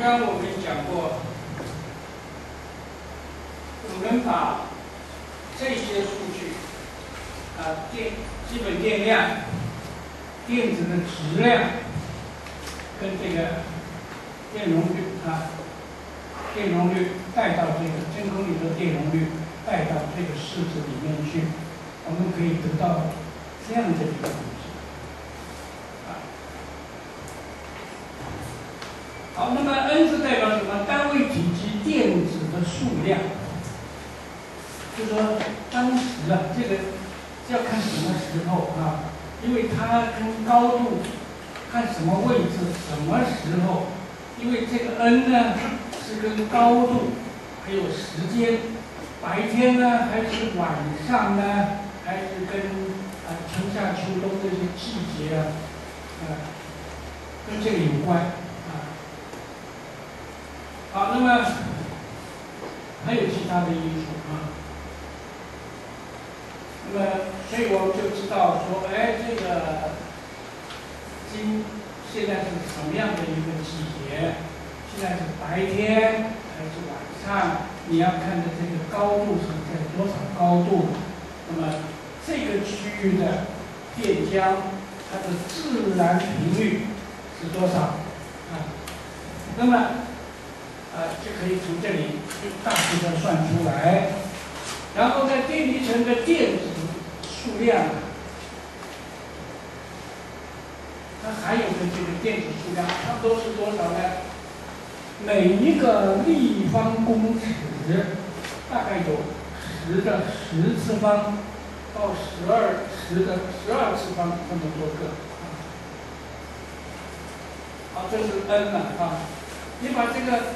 刚我们讲过，我们把这些数据基本电量、电子的质量跟这个电容率带到这个真空里的电容率带到这个式子里面去，我们可以得到这样的一个东西。好，那么 n 是代表什么？单位体积电子的数量。就说当时这个要看什么时候因为它跟高度、看什么位置、什么时候，因为这个 n 呢是跟高度还有时间，白天呢还是晚上呢，还是跟春夏秋冬这些季节跟这个有关好，那么还有其他的因素那么，所以我们就知道说，这个现在是什么样的一个季节？现在是白天还是晚上？你要看的这个高度是在多少高度？那么这个区域的电浆它的自然频率是多少那么就可以从这里大致的算出来。然后在电离层的电子数量它含有的这个电子数量差不多是多少呢？每一个立方公尺大概有10的10次方到10的12次方这么多个好，这是 n 了你把这个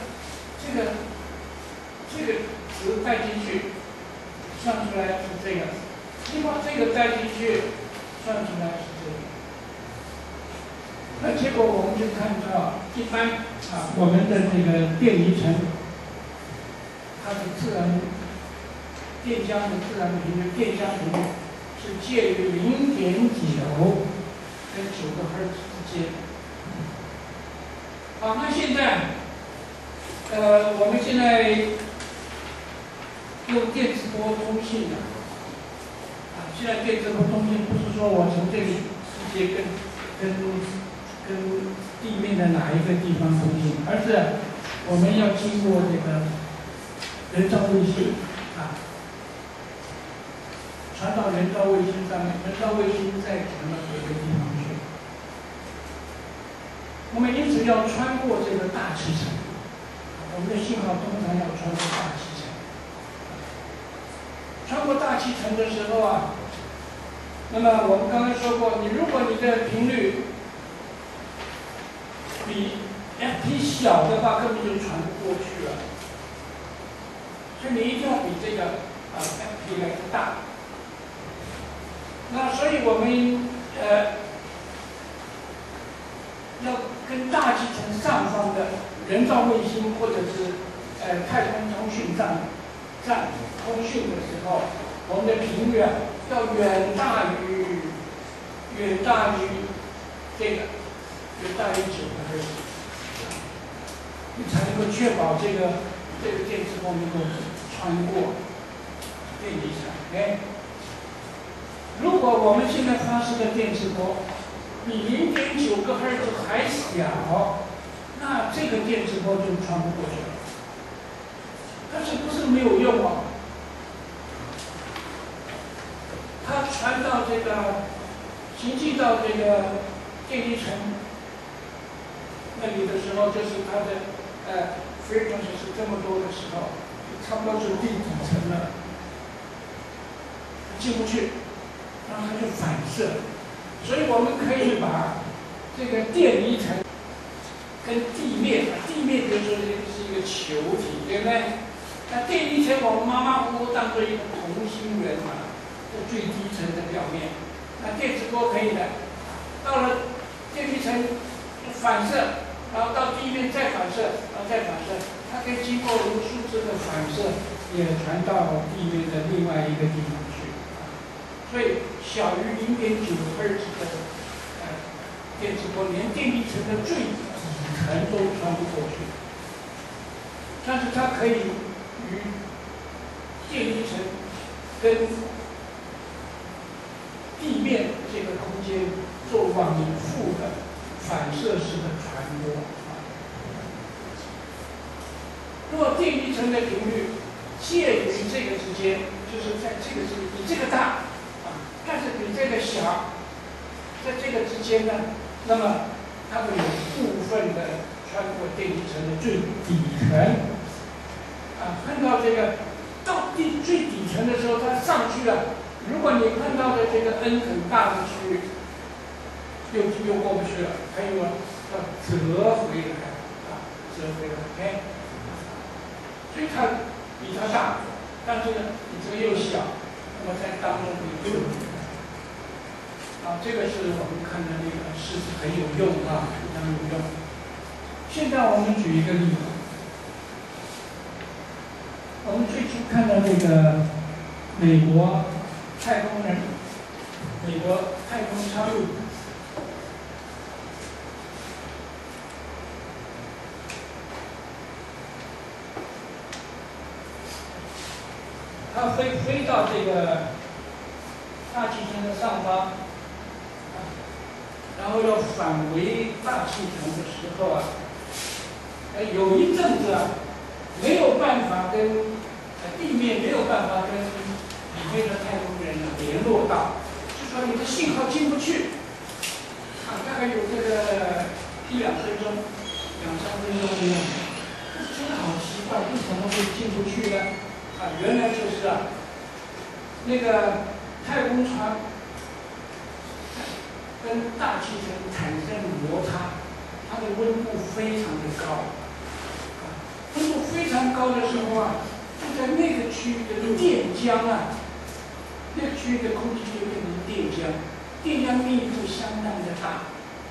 值带进去，算出来是这个。你把这个带进去，算出来是这个。那结果我们就看到，一般我们的这个电离层，它的电浆的自然频率，电浆频率是介于0.9跟9个赫兹之间。好，那现在，我们现在用电磁波通信现在电磁波通信不是说我从这里直接跟地面的哪一个地方通信，而是我们要经过这个人造卫星传到人造卫星上面，人造卫星再传到别的地方去。那么因此要穿过这个大气层，我们的信号通常要穿过大气层。穿过大气层的时候那么我们刚才说过，如果你的频率比 ft 小的话，根本就传不过去了。所以你一定要比这个ft 来的大。那所以我们要跟大气层上方的人造卫星或者是太空通讯站通讯的时候，我们的频率要远大于这个，远大于9个赫兹，你才能够确保这个电磁波能够穿过电离层。如果我们现在发射的电磁波比0.9个赫兹还小，那这个电磁波就穿不过去了。但是不是没有用它传到这个行进到这个电离层那里的时候，就是它的frequency 是这么多的时候，差不多是第几层了，进不去，然后它就反射。所以我们可以把这个电离层跟地面比如说是一个球体，对不对？那电离层我们马马虎虎当做一个同心圆在最低层的表面。那电磁波可以的，到了电离层反射，然后到地面再反射，然后再反射，它可以经过无数次的反射，也传到地面的另外一个地方去。所以小于0.9赫兹的电磁波，连电离层的最底层都穿不过去。 但是它可以与电离层跟地面这个空间做往复的反射式的传播。若电离层的频率介于这个之间，就是在这个比这个大但是比这个小，在这个之间呢，那么它会有部分的穿过电离层的最底层碰到这个到最底层的时候，它上去了。如果你碰到的这个 N 很大的区域，又过不去了，还有要折回来折回来，OK。所以它比它大，但是呢，比这个又小，那么在当中会有这个是我们看的那个是很有用非常有用。现在我们举一个例子，我们最初看到这个美国太空人，美国太空舱。它飞到这个大气层的上方，然后要返回大气层的时候有一阵子没有办法跟地面没有办法跟里面的太空人联络到，就说你的信号进不去，大概有这个1-2分钟、2-3分钟这样，真的好奇怪，为什么会进不去呢？原来就是那个太空船跟大气层产生摩擦，它的温度非常的高，温度非常高的时候就在那个区域的电浆那个区域的空气就变成电浆，电浆密度相当的大，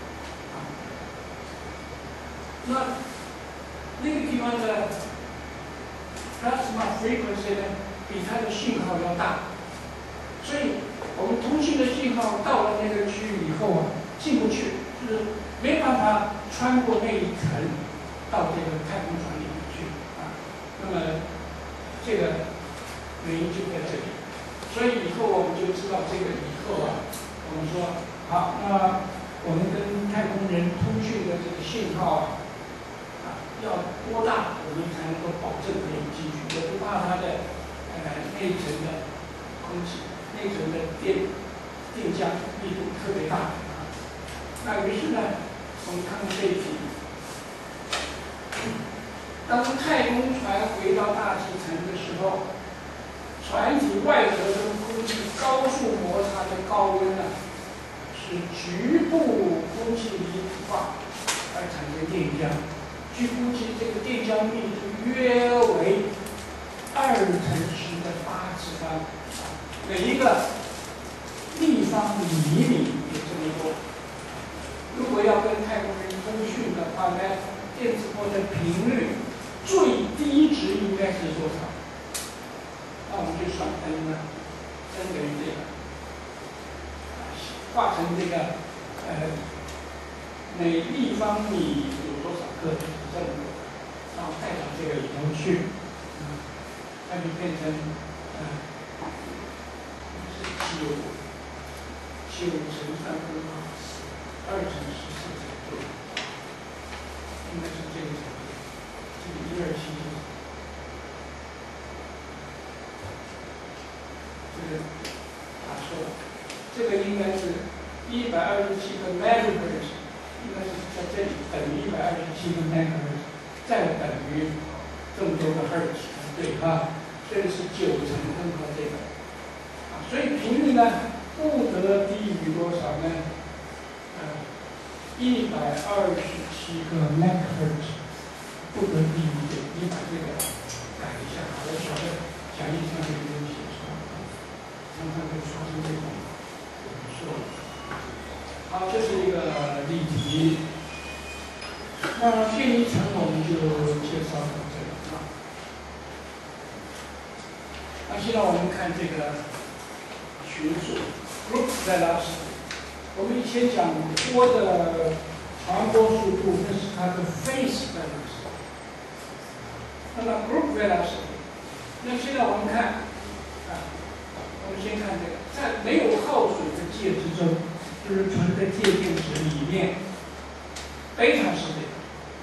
那个地方的plasma frequency 呢，比它的信号要大，所以我们通信的信号到了那个区域以后进不去，就是没办法穿过那一层到这个太空船里面去那么这个原因就在这里，所以以后我们就知道这个以后我们说好，那我们跟太空人通讯的这个信号要多大，我们才能够保证可以进去？也不怕它的内层的空气、内层的电浆密度特别大那于是呢，我们看看这一题。当太空船回到大气层的时候，船体外壳跟空气高速摩擦的高温使局部空气离子化而产生电浆。据估计，这个电浆密度约为2×10⁸，每一个立方厘米有这么多。如果要跟太空人通讯的话呢，电磁波的频率最低值应该是多少？那我们就算N等于这个，化成这个每立方米有多少个？这么多，然后带到这个里头去，那就变成9乘3分号2×14左右，应该是这个程度。这个127这个打错了，这个应该是127个 megahertz。应该是在这里等于127个 megahertz， 再等于这么多个 hertz， 对这个是9乘分号这个所以频率呢不得低于多少呢？127个 megahertz， 不得低于这个。你把这个改一下，我晓得讲义上面没有写出来，常常会发生这种错误。好，这是一个例题。那电离层我们就介绍到这里那现在我们看这个群数 group velocity。我们以前讲波的传播速度，那是它的 phase velocity。 那么 group velocity， 那现在我们看我们先看这个，在没有耗损的介质中，就是纯的介电池里面，贝塔是这个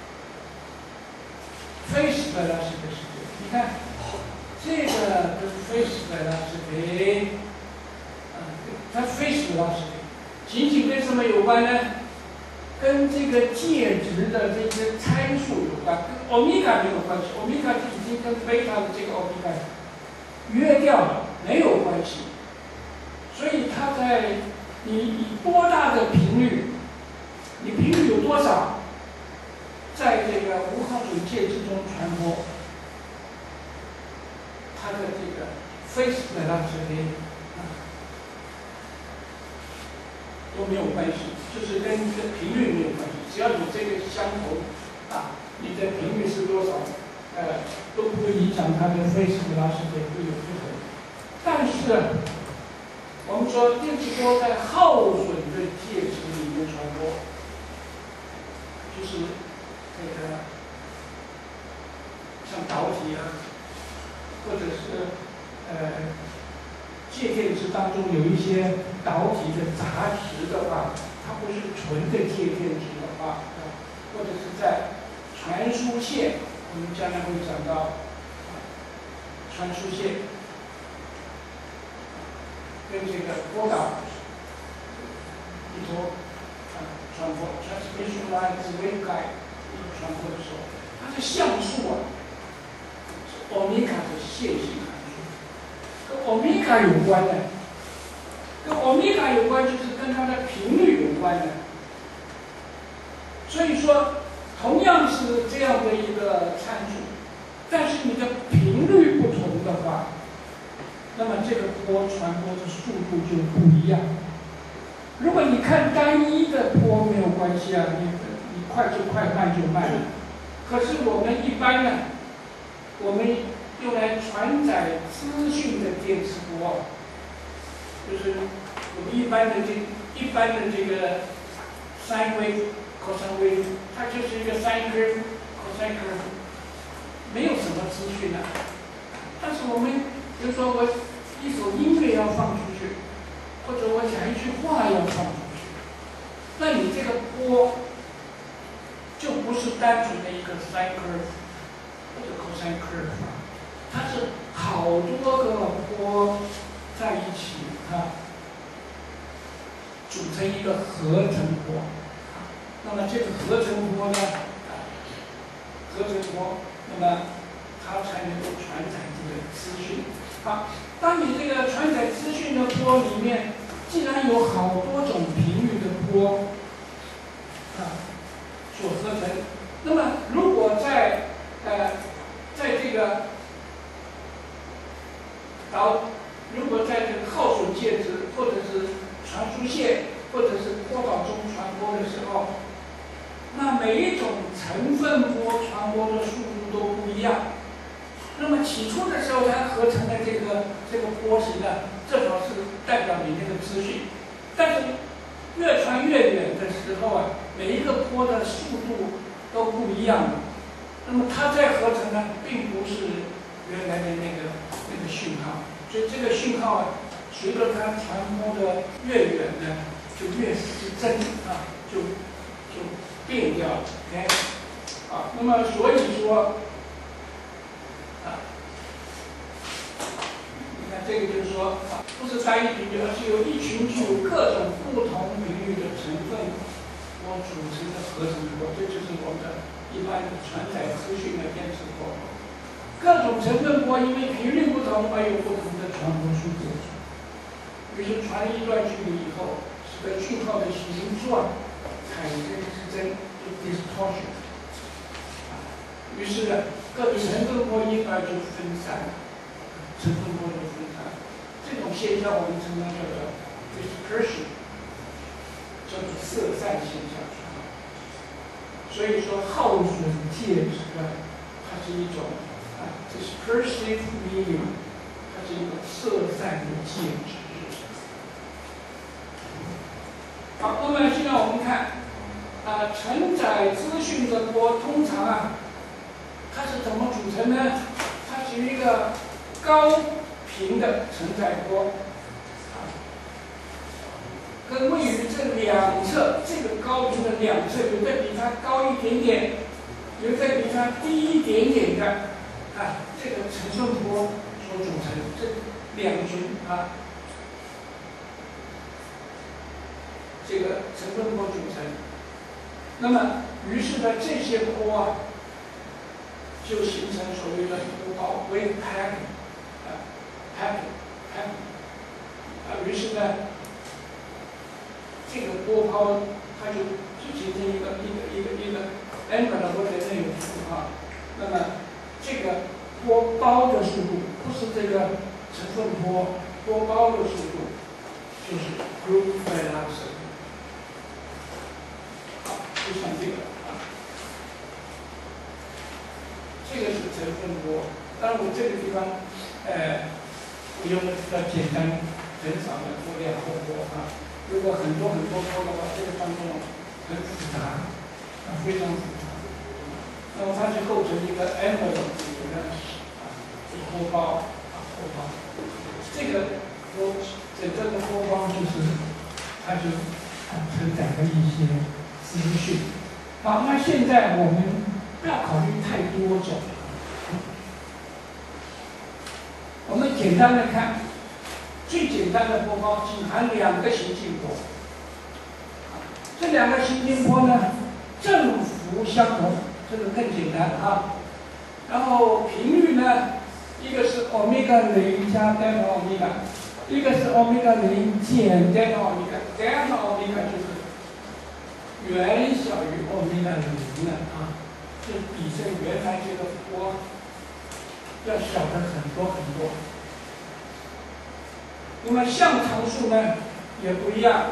，phase velocity 是这个。你看这个跟 phase velocity， 它 phase velocity 仅仅跟什么有关呢？跟这个介质的这些参数有关，跟欧米伽没有关系。欧米伽就已经跟贝塔的这个欧米伽约掉了，没有关系。所以它在你以多大的频率，你频率有多少，在这个无耗损介质中传播，它的这个 phase velocity 都没有关系，就是跟你的频率没有关系。只要你这个相同你的频率是多少，都不会影响它的 phase velocity 会有不同。但是我们说电磁波在耗损的介质里面传播，就是这个像导体或者是介电池当中有一些导体的杂质的话，它不是纯的介电池的话，或者是在传输线，我们将来会讲到传输线跟这个波导里头传播 transmission line 是 waveguide 传播的时候，它的像素是欧米伽的线性函数，跟欧米伽有关的，跟欧米伽有关就是跟它的频率有关的。所以说，同样是这样的一个参数，但是你的频率不同的话，那么这个波传播的速度就不一样。如果你看单一的波没有关系你快就快，慢就慢。可是我们一般呢，我们用来传载资讯的电磁波，就是我们一般的这个 sine wave、cosine wave， 它就是一个 sine curve、cosine curve， 没有什么资讯但是我们比如说我一首音乐要放出去，或者我讲一句话要放出去，那你这个波就不是单纯的一个 sine curve 或者 cosine curve， 它是好多个波在一起组成一个合成波。那么这个合成波呢，那么它才能够传载这个资讯。当你这个传载资讯的波里面，既然有好多种频率的波所合成，那么如果在这个如果在这个耗损介质或者是传输线或者是波导中传播的时候，那每一种成分波传播的速度都不一样。那么起初的时候，它合成的这个波形呢，正好是代表你那个资讯。但是越传越远的时候每一个波的速度都不一样的。那么它再合成呢，并不是原来的那个讯号。所以这个讯号随着它传播的越远呢，就越失真就变掉了。OK， 那么所以说你看这个就是说不是单一频率，而是由一群具有各种不同频率的成分波组成的合成波，这就是我们的一般传载资讯的电磁波。各种成分波因为频率不同而有不同的传播速度。比如说传一段距离以后，使得讯号的形状产生失真，就 distortion。于是呢，各种成分波因而就分散，成分波就分散。这种现象我们称它叫做 dispersion， 叫做色散现象。所以说耗损介质它是一种dispersive medium， 它是一个色散的介质。好，那么现在我们看承载资讯的波通常它是怎么组成呢？它是一个高频的承载波，跟位于这两侧，这个高频的两侧，有的比它高一点点，有的比它低一点点的，这个承顺波所组成，这两群这个承顺波组成。那么，于是呢，这些波就形成所谓的波包 wave pattern， 于是呢，这个波抛它就形成一个 angular 或者内有符号。那么这个波包的速度不是这个成分波包的速度，就是 group velocity。就像这个这个是成分波。当然我这个地方我用的比较简单，很少的波量或波如果很多波的话，这个当中很复杂，非常复杂。那么它就构成一个 envelope 里面是波包这个整个的波包就是它就承载了一些资讯。好，那现在我们不要考虑太多种，我们简单的看。最简单的波包仅含两个行进波，这两个行进波呢，振幅相同，这个更简单然后频率呢，一个是欧米伽0加德尔塔欧米伽，一个是欧米伽0减德尔塔欧米伽，德尔塔欧米伽就是远小于欧米伽0的就比这原来这个波要小的很多很多。那么相常数呢也不一样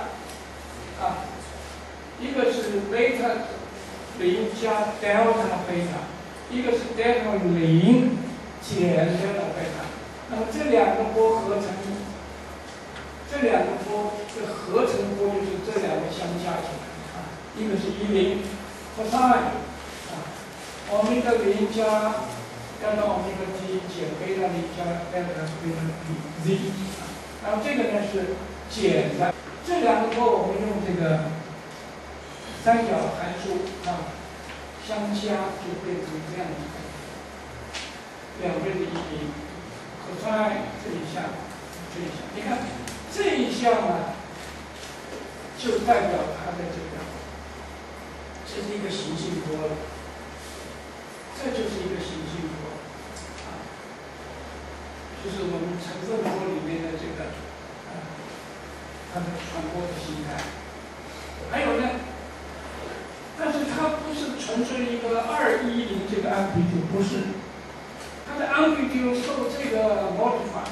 一个是贝塔0加德尔塔贝塔，一个是德尔塔0减德尔塔贝塔。那么这两个波合成，这两个波的合成波就是这两个相加起来一个是10 cosine 欧米伽0加德尔塔欧米伽 t 减贝塔0加德尔塔贝塔 z。然后这个呢是减的，这两个波我们用这个三角函数相加就变成这样子，2倍的1 cosine 这一项，你看这一项就代表它的这是一个行进波了，这就是一个行进波。就是我们成分波里面的它的传播的形态。还有呢，但是它不是纯粹一个210这个amplitude，不是，它的amplitude受这个 modify，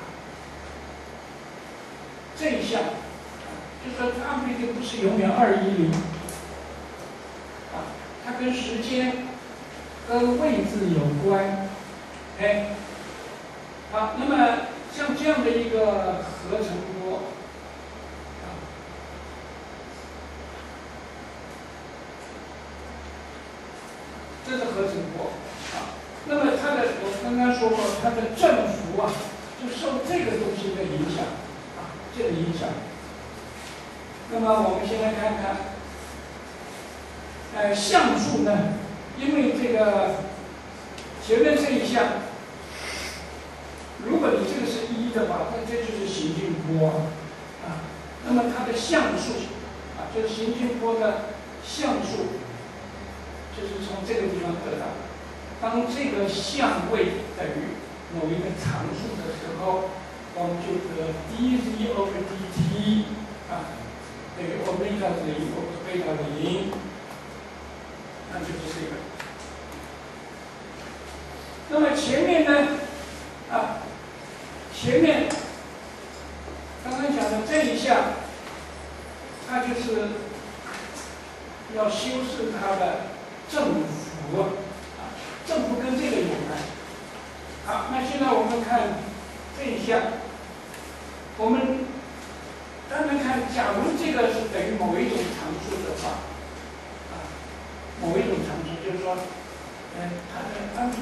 这一项，就是说 amplitude 不是永远210，它跟时间、跟位置有关，好，那么像这样的一个合成波，这是合成波那么我刚刚说过，它的振幅就受这个东西的影响这个影响。那么我们先来看看，像素呢，因为这个前面这一项。如果你这个是1的话，那这就是行进波那么它的像素就是行进波的像素，就是从这个地方得到。当这个相位等于某一个常数的时候，我们就得 dz over dt 等于欧米伽0 over 贝塔0，那就是这个。那么前面呢前面刚刚讲的这一项，它就是要修饰它的振幅振幅跟这个有关。好，那现在我们看这一项，我们当然看，假如这个是等于某一种常数的话，某一种常数，就是说，它的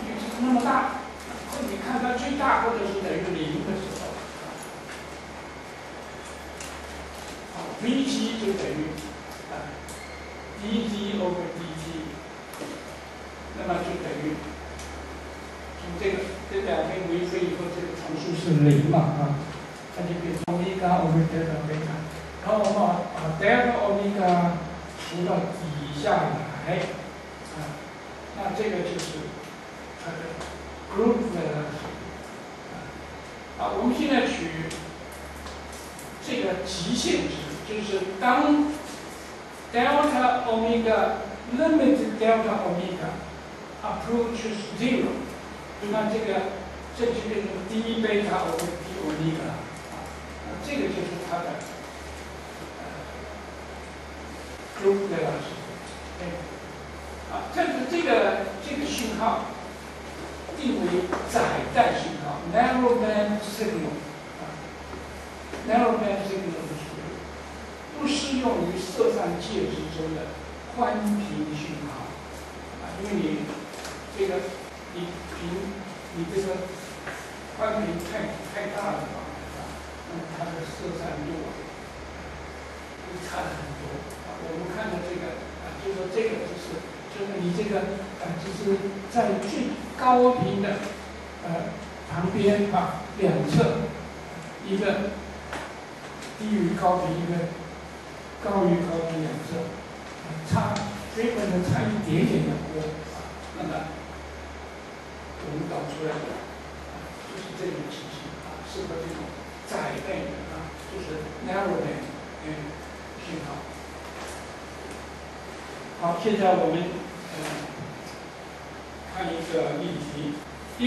dz over dt， 那么就等于从这两边微分以后，这个常数是0嘛啊，它就变成 omega over delta beta， 然后我们把 delta omega 除到底下来啊，那这个就是它的 group velocity。啊，我们现在取这个极限值，就是当 delta omega limit delta omega approaches 0， 那这就变成 d beta over d omega 啊，这个就是它的group velocity。啊，这个讯号定为窄带讯号 （narrow band signal）。narrow band signal 不适用于色散介质中的宽频讯号啊，因为你这个宽频太大的话啊，那么它的色散度会差很多啊。我们看到这个啊，就说这个就是你这个就是在最高频的旁边啊两侧一个低于高频，一个高于高频两侧，差frequency差一点点的波啊，那么我们导出来的就是这种情形啊，适合这种窄带的啊，就是 narrow band 讯号。好，现在我们看一个例题，一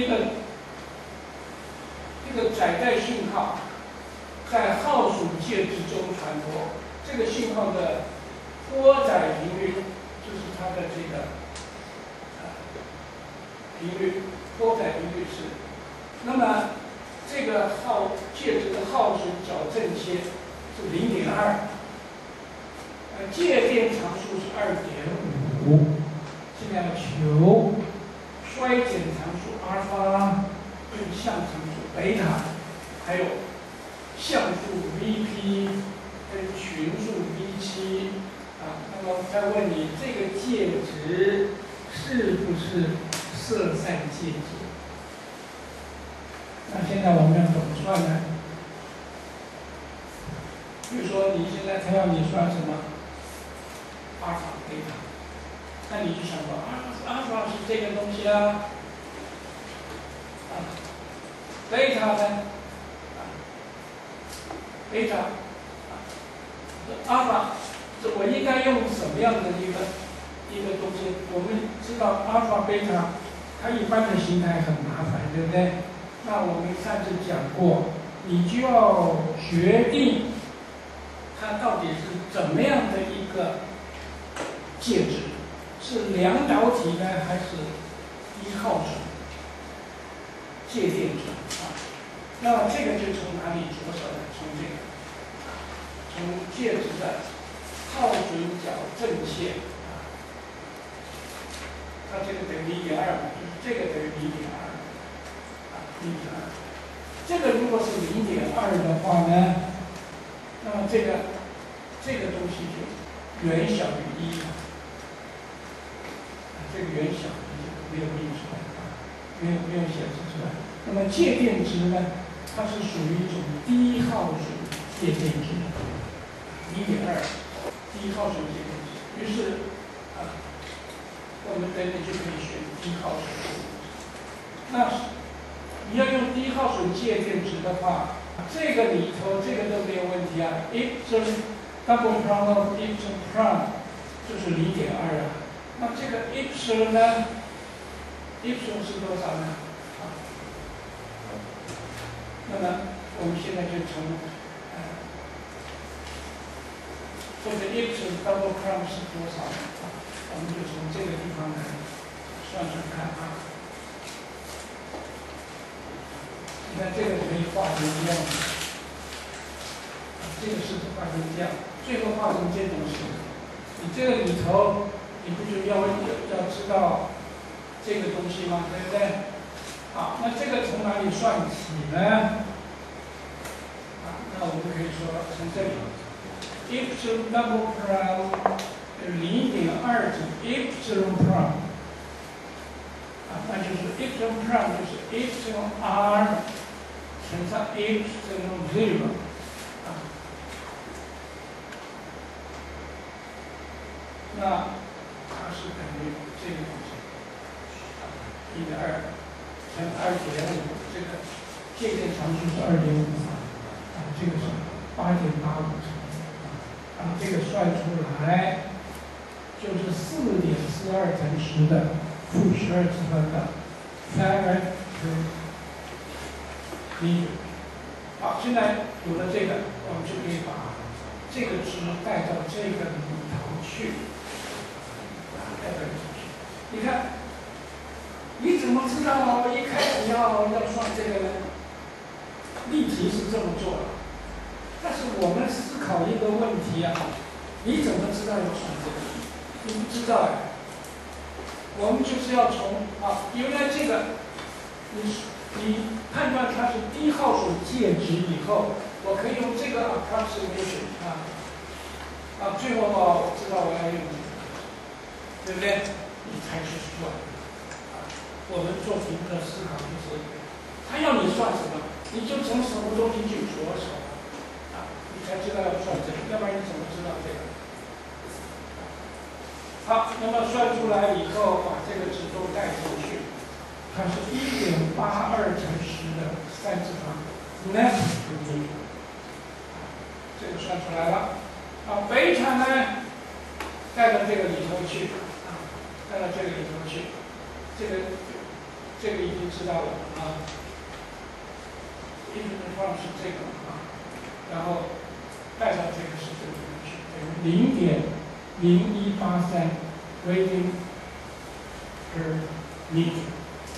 个窄带讯号在号属介质中传播，这个信号的波载频率就是它的这个频率，波载频率是。那么这个介质的耗损矫正切是0.2，介电常数是2.5，现在要求衰减常数阿尔法跟相常数贝塔，还有像数 Vp 跟群数 V7啊，那么再问你这个介质是不是色散介质？那现在我们要怎么算呢？比如说你现在他要你算什么？阿尔法、贝塔，那你就想说阿尔法是这个东西啊，贝塔呢？贝塔，阿尔法，我应该用什么样的一个东西？我们知道阿尔法、贝塔，它一般的形态很麻烦，对不对？那我们上次讲过，你就要决定它到底是怎么样的一个介质，是两导体呢，还是一号水介电质啊？那么这个就从哪里着手呢？从介质的耗损矫正线啊，它这个等于0.2嘛，就是这个等于0.2啊，0.2。这个如果是0.2的话呢，那么这个东西就远小于1，这个远小于1没有印出来啊，没有显示出来。那么介电值呢，它是属于一种低耗损介电值，0.2低耗损介电值。于是我们等等就可以选低耗损介电值。那你要用低耗损介电值的话，这个里头这个都没有问题啊。Epsilon double prime of Epsilon prime 就是0.2啊。那这个 Epsilon 呢 ？Epsilon 是多少呢？那么我们现在就从这个 Epsilon double prime 是多少呢？我们就从这个地方来算算看啊。你看这个可以画成这样，这个式子画成这样，最后画成这种式子。你这个里头，你不就要知道这个东西吗？对不对？好，那这个从哪里算起呢？那我们可以说从这里 ，Epsilon double prime 0.2 epsilon prime 那就是 epsilon prime 就是 epsilon r 乘上 epsilon 0那它是等于这个东西，1.2乘2.5，这个界限常数是2.5这个是8.85这个算出来就是4.42乘10的负12次方的3米。好，现在有了这个，我们就可以把这个值带到这个里头去。你看，你怎么知道一开始要算这个呢？例题是这么做的，但是我们思考一个问题你怎么知道要算这个？你不知道我们就是要从原来这个，你判断它是低号数介质以后，我可以用这个 approximation 最后我知道我要用这个。对不对？你才去算。我们做题目的思考就是，他要你算什么，你就从什么东西去着手，你才知道要算这个，要不然你怎么知道这个？好，那么算出来以后，把这个值都带进去，它是1.82乘10的3次方 ，net 这个算出来了。贝塔呢，带到这个里头去。带到这个里头去，这个已经知道了一分的方是这个然后带到这个是这里面去，等于0.0183 radian per meter。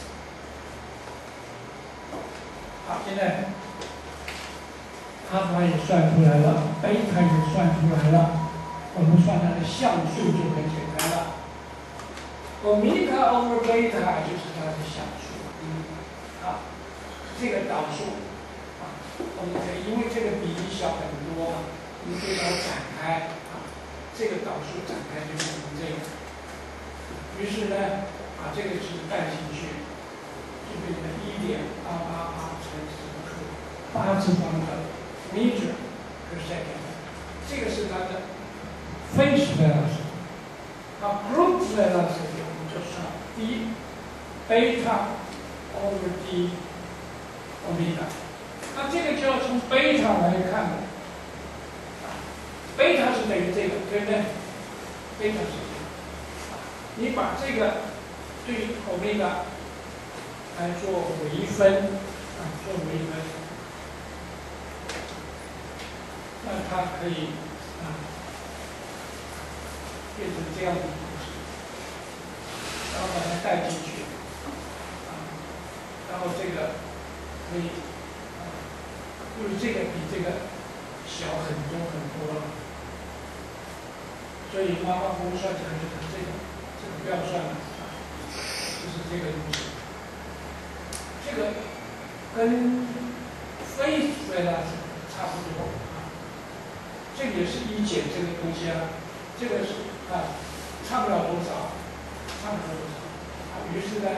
好，现在阿尔法也算出来了，贝塔也算出来了，我们算它的像素就很简单了。欧米伽 over 贝塔就是它的像素，这个导数我们可以因为这个比例小很多我们可以把它展开这个导数展开就变成这个，于是呢，把这个值带进去，就变成1.888乘8次方的 meter per second， 这个是它的 phase velocity。group velocity 我们就算 d 贝塔 over d 欧米伽，那这个就要从贝塔来看了。贝塔是等于这个，对不对？贝塔是这个。你把这个对欧米伽来做微分，做微分，那它可以变成这样的公式，然后把它带进去，然后这个可以就是这个比这个小很多很多了，所以妈妈不算起来就是这个不要算了就是这个东西，这个跟非回答差不多这个也是一减这个东西这个是差不了多少，于是呢，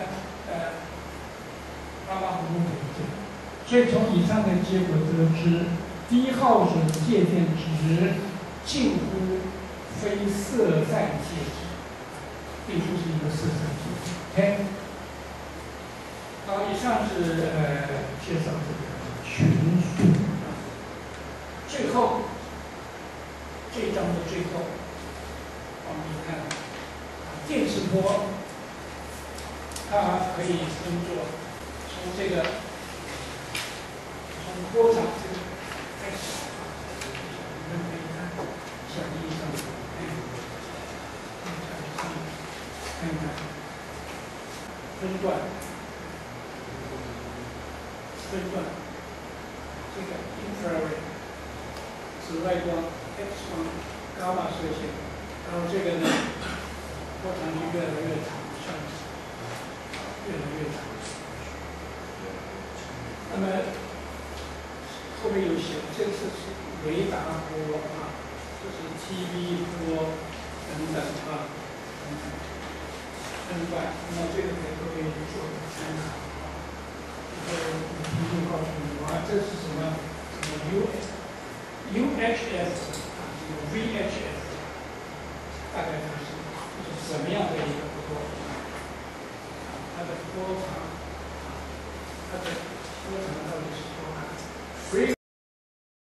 妈妈不用这个，所以从以上的结果得知，低耗损介电值近乎非色散介质，并不是一个色散介质。OK， 好，以上是介绍这个群数。最后，这一章的最后。我们看电磁波，它可以分作从这个从波长这个开始，你们可以看小一上看一看分段这个 infrared 紫外光 X 光伽马射线。然后这个呢，波长就越来越长，越来越长。那么后面有写，这次是雷达波这是 TV 波等等等等。 惯，那这个给各位做个参考。我提前告诉你，这是什么UHS 啊，这个 VHS， 大概就是什么样的一个波它的波长，它的波长到底是多高？